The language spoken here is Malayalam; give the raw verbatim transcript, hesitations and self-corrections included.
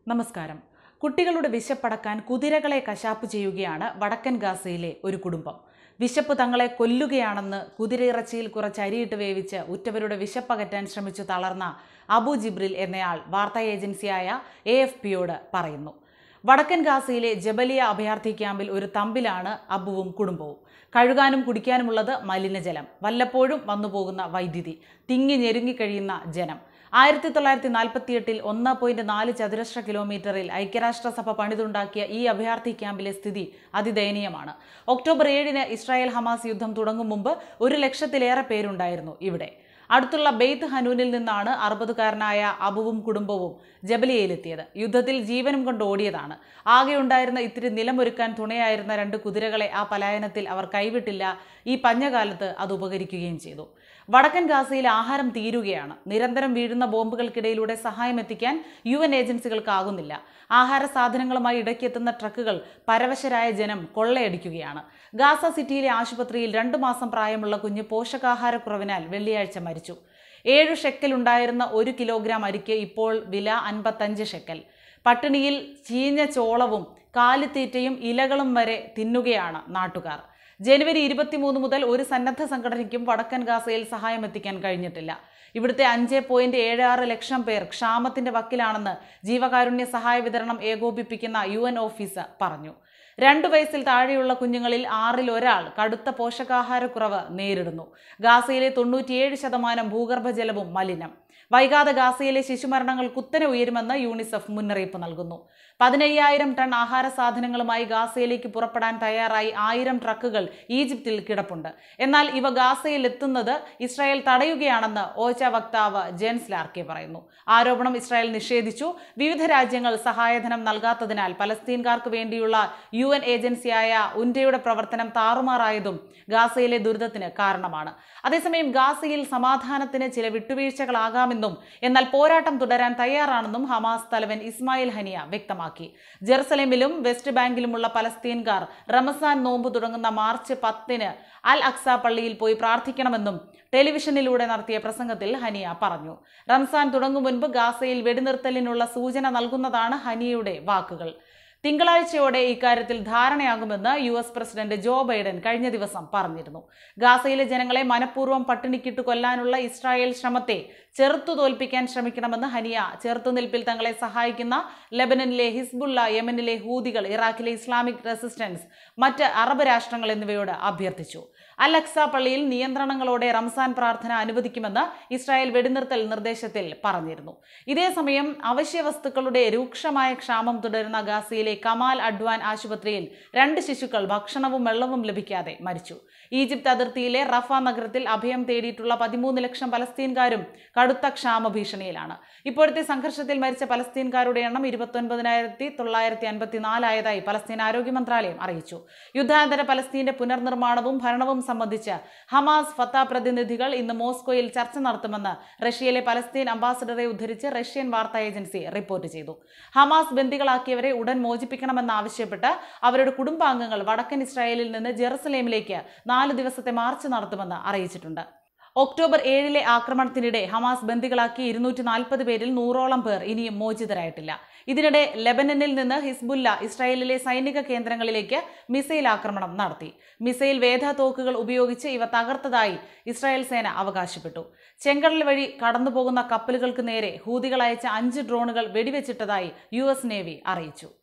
നമസ്കാരം. കുട്ടികളുടെ വിശപ്പടക്കാൻ കുതിരകളെ കശാപ്പ് ചെയ്യുകയാണ് വടക്കൻ ഗാസയിലെ ഒരു കുടുംബം. വിശപ്പ് തങ്ങളെ കൊല്ലുകയാണെന്ന് കുതിരയിറച്ചിയിൽ കുറച്ച് അരിയിട്ട് വേവിച്ച് ഉറ്റവരുടെ വിശപ്പകറ്റാൻ ശ്രമിച്ചു തളർന്ന അബു ജിബ്രിൽ എന്നയാൾ വാർത്താ ഏജൻസിയായ എ എഫ് പിയോട് പറയുന്നു. വടക്കൻ ഗാസയിലെ ജബലിയ അഭയാർത്ഥി ക്യാമ്പിൽ ഒരു തമ്പിലാണ് അബുവും കുടുംബവും. കഴുകാനും കുടിക്കാനുമുള്ളത് മലിനജലം, വല്ലപ്പോഴും വന്നുപോകുന്ന വൈദ്യുതി, തിങ്ങി ഞെരുങ്ങിക്കഴിയുന്ന ജനം. ആയിരത്തി തൊള്ളായിരത്തി നാൽപ്പത്തി എട്ടിൽ ഒന്ന് പോയിന്റ് നാല് ചതുരശ്ര കിലോമീറ്ററിൽ ഐക്യരാഷ്ട്രസഭ പണിതുണ്ടാക്കിയ ഈ അഭയാർത്ഥി ക്യാമ്പിലെ സ്ഥിതി അതിദയനീയമാണ്. ഒക്ടോബർ ഏഴിന് ഇസ്രായേൽ ഹമാസ് യുദ്ധം തുടങ്ങും മുമ്പ് ഒരു ലക്ഷത്തിലേറെ പേരുണ്ടായിരുന്നു ഇവിടെ. അടുത്തുള്ള ബെയ്ത്ത് ഹനൂനിൽ നിന്നാണ് അറുപതുകാരനായ അബുവും കുടുംബവും ജബലിയയിലെത്തിയത്. യുദ്ധത്തിൽ ജീവനും കൊണ്ട് ഓടിയതാണ്. ആകെ ഉണ്ടായിരുന്ന ഇത്തിരി നിലമൊരുക്കാൻ തുണയായിരുന്ന രണ്ട് കുതിരകളെ ആ പലായനത്തിൽ അവർ കൈവിട്ടില്ല. ഈ പഞ്ഞകാലത്ത് അത് ഉപകരിക്കുകയും ചെയ്തു. വടക്കൻ ഗാസയിൽ ആഹാരം തീരുകയാണ്. നിരന്തരം വീഴുന്ന ബോംബുകൾക്കിടയിലൂടെ സഹായം എത്തിക്കാൻ യു എൻ ഏജൻസികൾക്കാകുന്നില്ല. ആഹാര സാധനങ്ങളുമായി ഇടയ്ക്കെത്തുന്ന ട്രക്കുകൾ പരവശരായ ജനം കൊള്ളയടിക്കുകയാണ്. ഗാസ സിറ്റിയിലെ ആശുപത്രിയിൽ രണ്ടു മാസം പ്രായമുള്ള കുഞ്ഞ് പോഷകാഹാരക്കുറവിനാൽ വെള്ളിയാഴ്ച മരിച്ചു. ഏഴു ഷെക്കൽ ഉണ്ടായിരുന്ന ഒരു കിലോഗ്രാം അരിക്ക് ഇപ്പോൾ വില അൻപത്തഞ്ച് ഷെക്കൽ. പട്ടിണിയിൽ ചീഞ്ഞ ചോളവും കാലിത്തീറ്റയും ഇലകളും വരെ തിന്നുകയാണ് നാട്ടുകാർ. ജനുവരി ഇരുപത്തിമൂന്ന് മുതൽ ഒരു സന്നദ്ധ സംഘടനയ്ക്കും വടക്കൻ ഗാസയിൽ സഹായം എത്തിക്കാൻ കഴിഞ്ഞിട്ടില്ല. ഇവിടുത്തെ അഞ്ച് പോയിന്റ് ഏഴ് ആറ് ലക്ഷം പേർ ക്ഷാമത്തിന്റെ വക്കിലാണെന്ന് ജീവകാരുണ്യ സഹായ വിതരണം ഏകോപിപ്പിക്കുന്ന യു എൻ ഓഫീസ് പറഞ്ഞു. രണ്ടു വയസ്സിൽ താഴെയുള്ള കുഞ്ഞുങ്ങളിൽ ആറിൽ ഒരാൾ കടുത്ത പോഷകാഹാരക്കുറവ് നേരിടുന്നു. ഗാസയിലെ തൊണ്ണൂറ്റിയേഴ് ശതമാനം ഭൂഗർഭജലവും മലിനം. വൈകാതെ ഗാസയിലെ ശിശുമരണങ്ങൾ കുത്തനെ ഉയരുമെന്ന് യൂണിസെഫ് മുന്നറിയിപ്പ് നൽകുന്നു. പതിനയ്യായിരം ടൺ ആഹാര സാധനങ്ങളുമായി ഗാസയിലേക്ക് പുറപ്പെടാൻ തയ്യാറായി ആയിരം ട്രക്കുകൾ ഈജിപ്തിൽ കിടപ്പുണ്ട്. എന്നാൽ ഇവ ഗാസയിൽ എത്തുന്നത് ഇസ്രായേൽ തടയുകയാണെന്ന് ഓച്ച വക്താവ് ജെൻസ് ലാർക്കെ പറയുന്നു. ആരോപണം ഇസ്രായേൽ നിഷേധിച്ചു. വിവിധ രാജ്യങ്ങൾ സഹായധനം നൽകാത്തതിനാൽ പലസ്തീൻകാർക്ക് വേണ്ടിയുള്ള യു എൻ ഏജൻസിയായ ഉൻഡയുടെ പ്രവർത്തനം താറുമാറായതും ഗാസയിലെ ദുരിതത്തിന് കാരണമാണ്. അതേസമയം ഗാസയിൽ സമാധാനത്തിന് ചില വിട്ടുവീഴ്ചകളാകാമെന്നും എന്നാൽ പോരാട്ടം തുടരാൻ തയ്യാറാണെന്നും ഹമാസ് തലവൻ ഇസ്മായിൽ ഹനിയ വ്യക്തമാക്കി. ജെറുസലേമിലും വെസ്റ്റ് ബാങ്കിലുമുള്ള പലസ്തീൻകാർ റമസാൻ നോമ്പ് തുടങ്ങുന്ന മാർച്ച് പത്തിന് അൽ അക്സ പള്ളിയിൽ പോയി പ്രാർത്ഥിക്കണമെന്നും ടെലിവിഷനിലൂടെ നടത്തിയ പ്രസംഗത്തിൽ ഹനിയ പറഞ്ഞു. റംസാൻ തുടങ്ങും മുൻപ് ഗാസയിൽ വെടിനിർത്തലിനുള്ള സൂചന നൽകുന്നതാണ് ഹനിയയുടെ വാക്കുകൾ. തിങ്കളാഴ്ചയോടെ ഇക്കാര്യത്തിൽ ധാരണയാകുമെന്ന് U S president Joe Biden കഴിഞ്ഞ ദിവസം പറഞ്ഞിരുന്നു. ഗാസയിലെ ജനങ്ങളെ മനഃപൂർവ്വം പട്ടിണിക്കിട്ട് കൊല്ലാനുള്ള ഇസ്രായേൽ ശ്രമത്തെ ചെറുത്തു തോൽപ്പിക്കാൻ ശ്രമിക്കണമെന്ന് ഹനിയ ചെറുത്തുനിൽപ്പിൽ തങ്ങളെ സഹായിക്കുന്ന ലെബനനിലെ ഹിസ്ബുള്ള, യമനിലെ ഹൂതികൾ, ഇറാഖിലെ ഇസ്ലാമിക് റെസിസ്റ്റൻസ്, മറ്റ് അറബ് രാഷ്ട്രങ്ങൾ എന്നിവയോട് അഭ്യർത്ഥിച്ചു. അൽ അക്സ പള്ളിയിൽ നിയന്ത്രണങ്ങളോടെ റംസാൻ പ്രാർത്ഥന അനുവദിക്കുമെന്ന് ഇസ്രായേൽ വെടിനിർത്തൽ നിർദ്ദേശത്തിൽ പറഞ്ഞിരുന്നു. ഇതേസമയം അവശ്യ വസ്തുക്കളുടെ രൂക്ഷമായ ക്ഷാമം തുടരുന്ന ഗാസയിലെ കമാൽ അഡ്വാൻ ആശുപത്രിയിൽ രണ്ട് ശിശുക്കൾ ഭക്ഷണവും വെള്ളവും ലഭിക്കാതെ മരിച്ചു. ഈജിപ്ത് അതിർത്തിയിലെ റഫ നഗരത്തിൽ അഭയം തേടിയിട്ടുള്ള പതിമൂന്ന് ലക്ഷം പലസ്തീൻകാരും കടുത്ത ക്ഷാമ ഭീഷണിയിലാണ്. ഇപ്പോഴത്തെ സംഘർഷത്തിൽ മരിച്ച പലസ്തീൻകാരുടെ എണ്ണം ഇരുപത്തൊൻപതിനായിരത്തി തൊള്ളായിരത്തി അൻപത്തിനാലായതായി പലസ്തീൻ ആരോഗ്യ മന്ത്രാലയം അറിയിച്ചു. യുദ്ധാനന്തര പലസ്തീന്റെ പുനർനിർമ്മാണവും ഭരണവും സംബന്ധിച്ച് ഹമാസ് ഫത്ത പ്രതിനിധികൾ ഇന്ന് മോസ്കോയിൽ ചർച്ച നടത്തുമെന്ന് റഷ്യയിലെ പലസ്തീൻ അംബാസഡറെ ഉദ്ധരിച്ച് റഷ്യൻ വാർത്താ ഏജൻസി റിപ്പോർട്ട് ചെയ്തു. ഹമാസ് ബന്ദികളാക്കിയവരെ ഉടൻ മോചിപ്പിക്കണമെന്നാവശ്യപ്പെട്ട് അവരുടെ കുടുംബാംഗങ്ങൾ വടക്കൻ ഇസ്രായേലിൽ നിന്ന് ജെറുസലേമിലേക്ക് നാല് ദിവസത്തെ മാർച്ച് നടത്തുമെന്ന് അറിയിച്ചിട്ടുണ്ട്. ഒക്ടോബർ ഏഴിലെ ആക്രമണത്തിനിടെ ഹമാസ് ബന്ദികളാക്കി ഇരുന്നൂറ്റി നാൽപ്പത് പേരിൽ നൂറോളം പേർ ഇനിയും മോചിതരായിട്ടില്ല. ഇതിനിടെ ലെബനനിൽ നിന്ന് ഹിസ്ബുല്ല ഇസ്രായേലിലെ സൈനിക കേന്ദ്രങ്ങളിലേക്ക് മിസൈൽ ആക്രമണം നടത്തി. മിസൈൽ വേധ തോക്കുകൾ ഉപയോഗിച്ച് ഇവ തകർത്തതായി ഇസ്രായേൽ സേന അവകാശപ്പെട്ടു. ചെങ്കടൽ വഴി കടന്നുപോകുന്ന കപ്പലുകൾക്ക് നേരെ ഹൂതികൾ അയച്ച അഞ്ച് ഡ്രോണുകൾ വെടിവെച്ചിട്ടതായി യു എസ് നേവി അറിയിച്ചു.